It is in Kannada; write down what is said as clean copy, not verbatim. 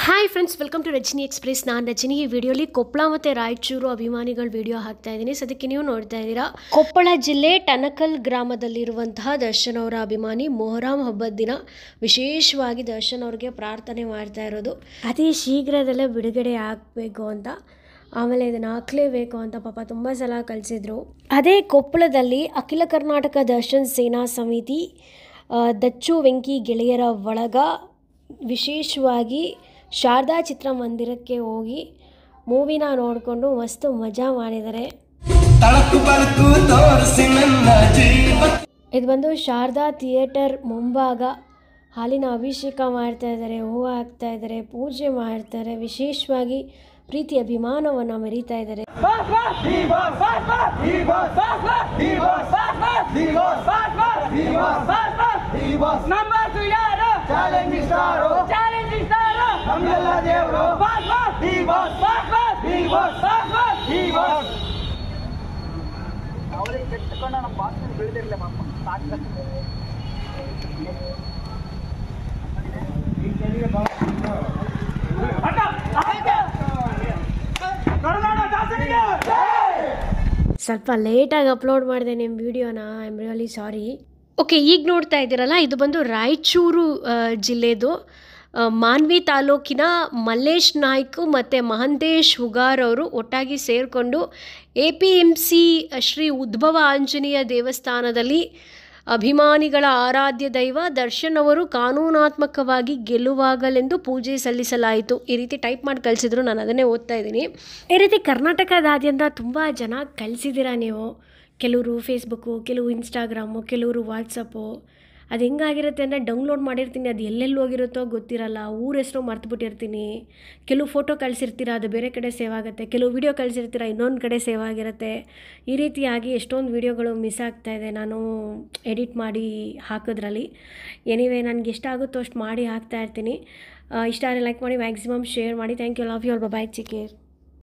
Hi friends, welcome to Rajani express. ನಾನು ರಜನಿ. ಈ ವಿಡಿಯೋಲಿ ಕೊಪ್ಪಳ ಮತ್ತು ರಾಯಚೂರು ಅಭಿಮಾನಿಗಳ ವಿಡಿಯೋ ಹಾಕ್ತಾ ಇದ್ದೀನಿ. ಸದ್ಯಕ್ಕೆ ನೀವು ನೋಡ್ತಾ ಇದ್ದೀರಾ. ಕೊಪ್ಪಳ ಜಿಲ್ಲೆ ಟನಕಲ್ ಗ್ರಾಮದಲ್ಲಿರುವಂತಹ ದರ್ಶನ್ ಅವರ ಅಭಿಮಾನಿ ಮೊಹರಂ ಹಬ್ಬದ ದಿನ ವಿಶೇಷವಾಗಿ ದರ್ಶನ್ ಅವ್ರಿಗೆ ಪ್ರಾರ್ಥನೆ ಮಾಡ್ತಾ ಇರೋದು ಅತಿ ಶೀಘ್ರದಲ್ಲೇ ಬಿಡುಗಡೆ ಆಗಬೇಕು ಅಂತ. ಆಮೇಲೆ ಇದನ್ನು ಹಾಕಲೇಬೇಕು ಅಂತ ಪಾಪ ತುಂಬ ಸಲ ಕಳಿಸಿದ್ರು. ಅದೇ ಕೊಪ್ಪಳದಲ್ಲಿ ಅಖಿಲ ಕರ್ನಾಟಕ ದರ್ಶನ್ ಸೇನಾ ಸಮಿತಿ ದಚ್ಚು ವೆಂಕಿ ಗೆಳೆಯರ ಬಳಗ ವಿಶೇಷವಾಗಿ ಶಾರದಾ ಚಿತ್ರಮಂದಿರಕ್ಕೆ ಹೋಗಿ ಮೂವಿನ ನೋಡಿಕೊಂಡು ಮಸ್ತ್ ಮಜಾ ಮಾಡಿದ್ದಾರೆ. ಇದು ಬಂದು ಶಾರದಾ ಥಿಯೇಟರ್ ಮುಂಭಾಗ ಹಾಲಿನ ಅಭಿಷೇಕ ಮಾಡ್ತಾ ಇದ್ದಾರೆ, ಹೂವು ಹಾಕ್ತಾ ಇದ್ದಾರೆ, ಪೂಜೆ ಮಾಡ್ತಾರೆ. ವಿಶೇಷವಾಗಿ ಪ್ರೀತಿ ಅಭಿಮಾನವನ್ನು ಮೆರೀತಾ ಇದ್ದಾರೆ. ಸ್ವಲ್ಪ ಲೇಟಾಗಿ ಅಪ್ಲೋಡ್ ಮಾಡಿದೆ ನಿಮ್ಮ ವಿಡಿಯೋನ. I am really sorry. Okay, ಈಗ ನೋಡ್ತಾ ಇದ್ದೀರಲ್ಲ, ಇದು ಬಂದು ರಾಯಚೂರು ಜಿಲ್ಲೆದು ಮಾನ್ವಿ ತಾಲೂಕಿನ ಮಲ್ಲೇಶ್ ನಾಯ್ಕ್ ಮತ್ತು ಮಹಂತೇಶ್ ಹುಗಾರ್ ಅವರು ಒಟ್ಟಾಗಿ ಸೇರಿಕೊಂಡು APMC ಶ್ರೀ ಉದ್ಭವ ಆಂಜನೇಯ ದೇವಸ್ಥಾನದಲ್ಲಿ ಅಭಿಮಾನಿಗಳ ಆರಾಧ್ಯ ದೈವ ದರ್ಶನ್ ಅವರು ಕಾನೂನಾತ್ಮಕವಾಗಿ ಗೆಲುವಾಗಲೆಂದು ಪೂಜೆ ಸಲ್ಲಿಸಲಾಯಿತು. ಈ ರೀತಿ ಟೈಪ್ ಮಾಡಿ ಕಳಿಸಿದ್ರು, ನಾನು ಅದನ್ನೇ ಓದ್ತಾ ಇದ್ದೀನಿ. ಈ ರೀತಿ ಕರ್ನಾಟಕದಾದ್ಯಂತ ತುಂಬ ಜನ ಕಳಿಸಿದ್ದೀರಾ ನೀವು. ಕೆಲವರು ಫೇಸ್ಬುಕ್ಕು, ಕೆಲವು ಇನ್ಸ್ಟಾಗ್ರಾಮು, ಕೆಲವರು ವಾಟ್ಸಪ್ಪು. ಅದು ಹೆಂಗಾಗಿರುತ್ತೆ ಅಂದರೆ ಡೌನ್ಲೋಡ್ ಮಾಡಿರ್ತೀನಿ, ಅದು ಎಲ್ಲೆಲ್ಲಿ ಹೋಗಿರುತ್ತೋ ಗೊತ್ತಿರಲ್ಲ, ಊರ ಹೆಸರು ಮರ್ತುಬಿಟ್ಟಿರ್ತೀನಿ. ಕೆಲವು ಫೋಟೋ ಕಳಿಸಿರ್ತೀರ, ಅದು ಬೇರೆ ಕಡೆ ಸೇವ್ ಆಗುತ್ತೆ. ಕೆಲವು ವೀಡಿಯೋ ಕಳಿಸಿರ್ತೀರ, ಇನ್ನೊಂದು ಕಡೆ ಸೇವ್ ಆಗಿರುತ್ತೆ. ಈ ರೀತಿಯಾಗಿ ಎಷ್ಟೊಂದು ವೀಡಿಯೋಗಳು ಮಿಸ್ ಆಗ್ತಾಯಿದೆ ನಾನು ಎಡಿಟ್ ಮಾಡಿ ಹಾಕೋದ್ರಲ್ಲಿ. ಎನಿವೇ, ನನಗೆ ಎಷ್ಟಾಗುತ್ತೋ ಅಷ್ಟು ಮಾಡಿ ಹಾಕ್ತಾಯಿರ್ತೀನಿ. ಇಷ್ಟ ಆದರೆ ಲೈಕ್ ಮಾಡಿ, ಮ್ಯಾಕ್ಸಿಮಮ್ ಶೇರ್ ಮಾಡಿ. Thank you, love you all, bye, take care.